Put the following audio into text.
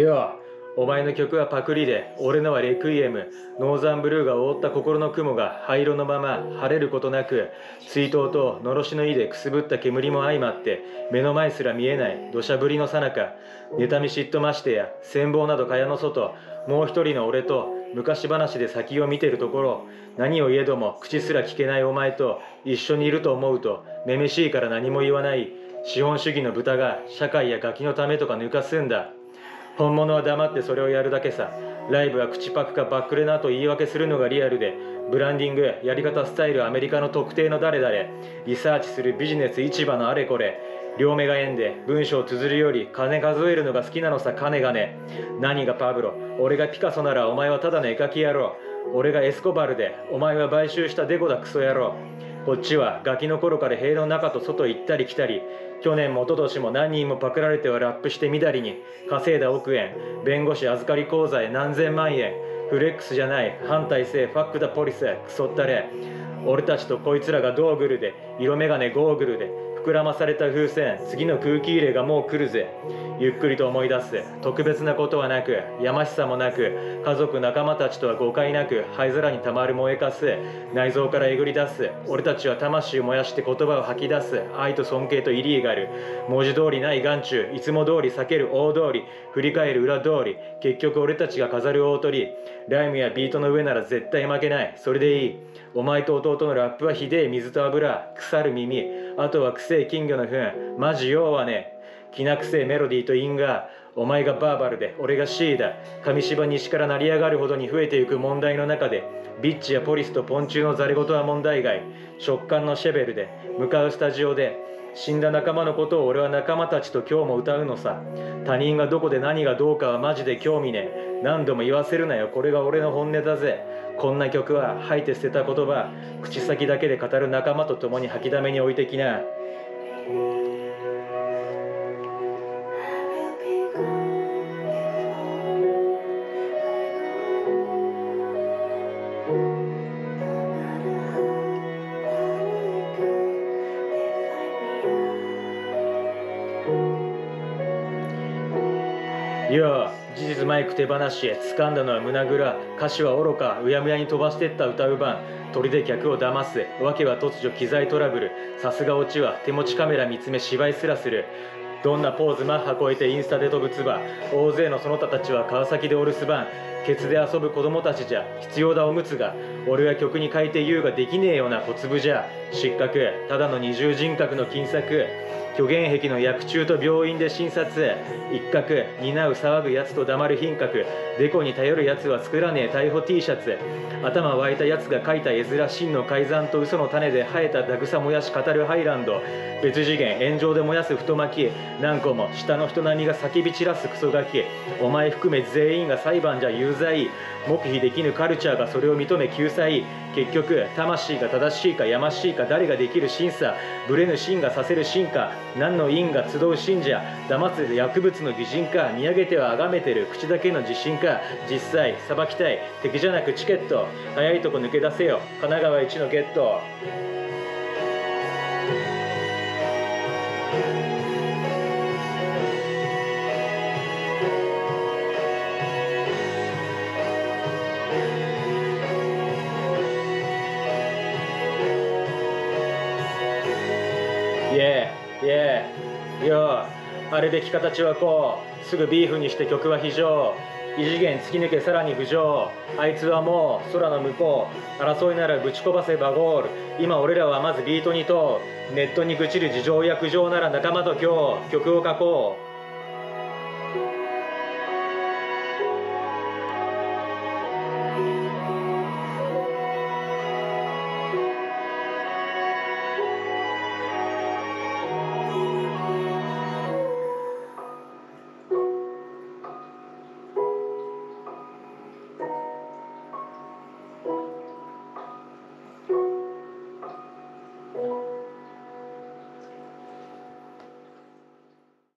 よ、お前の曲はパクリで、俺のはレクイエム。ノーザンブルーが覆った心の雲が灰色のまま晴れることなく、追悼とのろしの意でくすぶった煙も相まって目の前すら見えない土砂降りの最中、妬み嫉妬ましてや羨望など蚊帳の外、もう一人の俺と昔話で先を見てるところ、何を言えども口すら聞けないお前と一緒にいると思うとめめしいから何も言わない。資本主義の豚が社会やガキのためとか抜かすんだ。本物は黙ってそれをやるだけさ。ライブは口パクかバックレナと言い訳するのがリアルで、ブランディング、やり方、スタイル、アメリカの特定の誰々、リサーチするビジネス、市場のあれこれ、両目が円で文章を綴るより金数えるのが好きなのさ。金がね。何がパブロ、俺がピカソならお前はただの絵描き野郎。俺がエスコバルでお前は買収したデコだクソ野郎。こっちはガキの頃から塀の中と外行ったり来たり、去年も一昨年も何人もパクられてはラップしてみだりに稼いだ億円、弁護士預かり口座へ何千万円、フレックスじゃない反体制、ファックだポリス、クソったれ。俺たちとこいつらがドーグルで、色眼鏡ゴーグルで膨らまされた風船、次の空気入れがもう来るぜ。ゆっくりと思い出す。特別なことはなく、やましさもなく、家族仲間たちとは誤解なく、灰皿にたまる燃えかす、内臓からえぐり出す。俺たちは魂を燃やして言葉を吐き出す。愛と尊敬とイリーガル、文字通りない眼中、いつも通り避ける大通り、振り返る裏通り、結局俺たちが飾る大鳥。ライムやビートの上なら絶対負けない。それでいい。お前と弟のラップはひでえ水と油、腐る耳、あとはくせえ金魚の糞、マジ用はね。きなくせえメロディーと因果、お前がバーバルで俺がシーだ。紙芝西から成り上がるほどに増えていく問題の中で、ビッチやポリスとポンチューのザレ言は問題外。食感のシェベルで向かうスタジオで、死んだ仲間のことを俺は仲間たちと今日も歌うのさ。他人がどこで何がどうかはマジで興味ねえ。何度も言わせるなよ、これが俺の本音だぜ。こんな曲は吐いて捨てた言葉、口先だけで語る仲間と共に吐きだめに置いてきな。いや、事実マイク手放し、掴んだのは胸ぐら、歌詞は愚か、うやむやに飛ばしてった歌う番、鳥で客を騙す、わけは突如機材トラブル、さすがオチは手持ちカメラ見つめ芝居すらする。どんなポーズマッハ超えてインスタで飛ぶ唾、大勢のその他たちは川崎でお留守番、ケツで遊ぶ子供たちじゃ必要だおむつが、俺は曲に書いて言うができねえような小粒じゃ。失格、ただの二重人格の金策、虚言癖の薬中と病院で診察、一角担う騒ぐやつと黙る品格、デコに頼るやつは作らねえ逮捕 T シャツ、頭湧いたやつが書いた絵面、真の改ざんと嘘の種で生えたダグサ燃やし語るハイランド、別次元炎上で燃やす太巻き、何個も下の人並みが叫び散らすクソガキ、お前含め全員が裁判じゃ有罪、黙秘できぬカルチャーがそれを認め救済、結局魂が正しいかやましいか誰ができる審査、ブレぬ真がさせる進化、何の因が集う信者、騙す薬物の擬人か、見上げては崇めてる口だけの自信か、実際裁きたい敵じゃなくチケット、早いとこ抜け出せよ神奈川一のゲット。イエーイエーよー、あれべき形はこう、すぐビーフにして曲は非常、異次元突き抜けさらに浮上、あいつはもう空の向こう、争いならぶちこばせばゴール、今俺らはまずビートに問う、ネットに愚痴る事情や苦情なら仲間と今日曲を書こう。